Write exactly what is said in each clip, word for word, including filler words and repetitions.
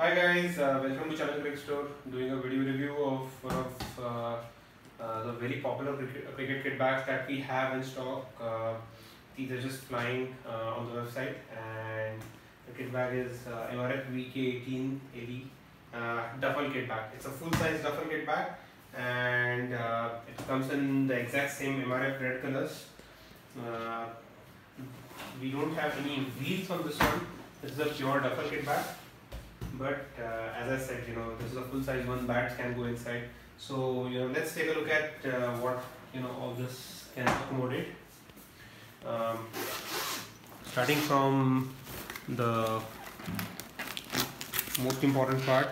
Hi guys, uh, welcome to channel Crickstore. Doing a video review of one of uh, uh, the very popular cricket, cricket kit bags that we have in stock. Uh, these are just flying uh, on the website, and the kit bag is uh, M R F V K eighteen A D uh, duffel kit bag. It's a full-size duffel kit bag, and uh, it comes in the exact same M R F red colors. Uh, we don't have any wheels on this one. This is a pure duffel kit bag. But uh, as I said, you know, this is a full size one, bats can go inside. So, you know, let's take a look at uh, what, you know, all this can accommodate. Um, starting from the most important part,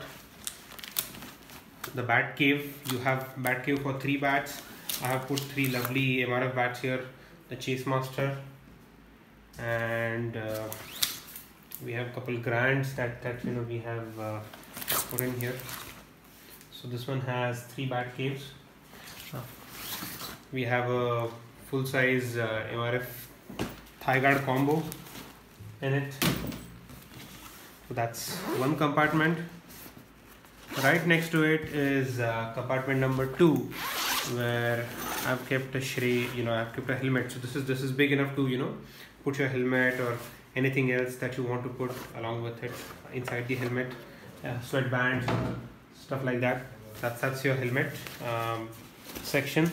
the bat cave. You have bat cave for three bats. I have put three lovely M R F bats here. The Chase Master, and uh, we have a couple grands that, that you know we have uh, put in here. So this one has three bat caves. Uh, we have a full size uh, M R F thigh guard combo in it. So that's one compartment. Right next to it is uh, compartment number two, where I've kept a shray, you know, I've kept a helmet. So this is this is big enough to, you know, put your helmet or anything else that you want to put along with it inside the helmet, uh, sweatbands, stuff like that. That's that's your helmet um, section.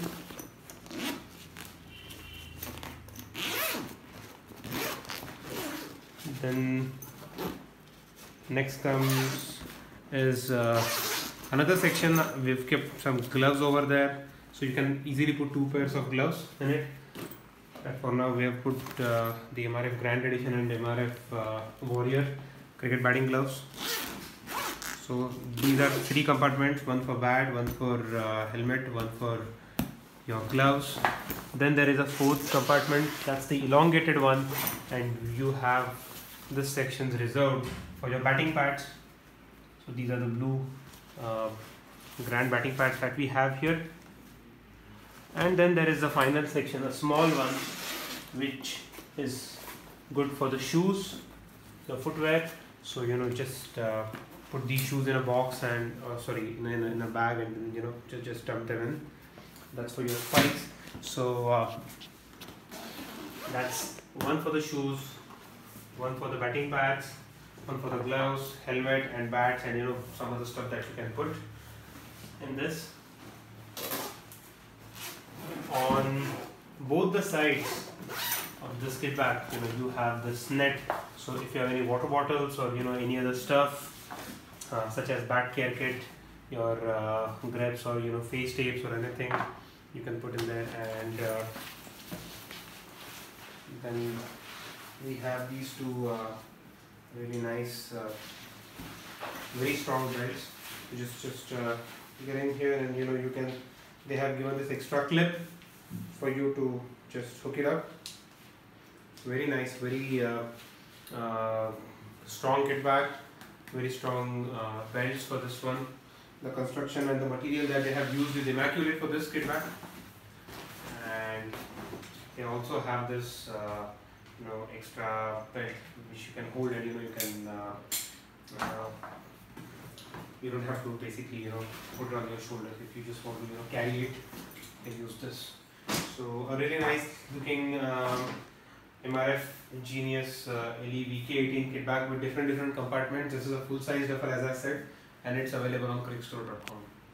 Then next comes is uh, another section. We've kept some gloves over there, so you can easily put two pairs of gloves in it. But for now we have put uh, the M R F Grand Edition and M R F uh, Warrior cricket batting gloves. So these are three compartments, one for bat, one for uh, helmet, one for your gloves. Then there is a fourth compartment, that's the elongated one, and you have this section reserved for your batting pads. So these are the blue uh, grand batting pads that we have here. And then there is the final section, a small one, which is good for the shoes, the footwear. So, you know, just uh, put these shoes in a box and, uh, sorry, in a, in a bag, and, you know, just, just dump them in. That's for your spikes. So, uh, that's one for the shoes, one for the batting pads, one for the gloves, helmet and bats, and, you know, some other stuff that you can put in this. On both the sides of this kit bag, you know, you have this net. So if you have any water bottles or, you know, any other stuff uh, such as bat care kit, your uh, grips or, you know, face tapes or anything, you can put in there. And uh, then we have these two uh, really nice, uh, very strong belts. You just just uh, get in here, and, you know, you can. They have given this extra clip for you to just hook it up. Very nice, very uh, uh, strong kit bag, very strong uh, belts for this one. The construction and the material that they have used is immaculate for this kit bag. And they also have this, uh, you know, extra belt which you can hold, and, you know, you can. Uh, uh, You don't have to basically, you know, put it on your shoulders. If you just want to, you know, carry it, you can use this. So a really nice looking um, M R F Genius uh, L E V K eighteen kit bag with different different compartments. This is a full size duffel, as I said, and it's available on crickstore dot com.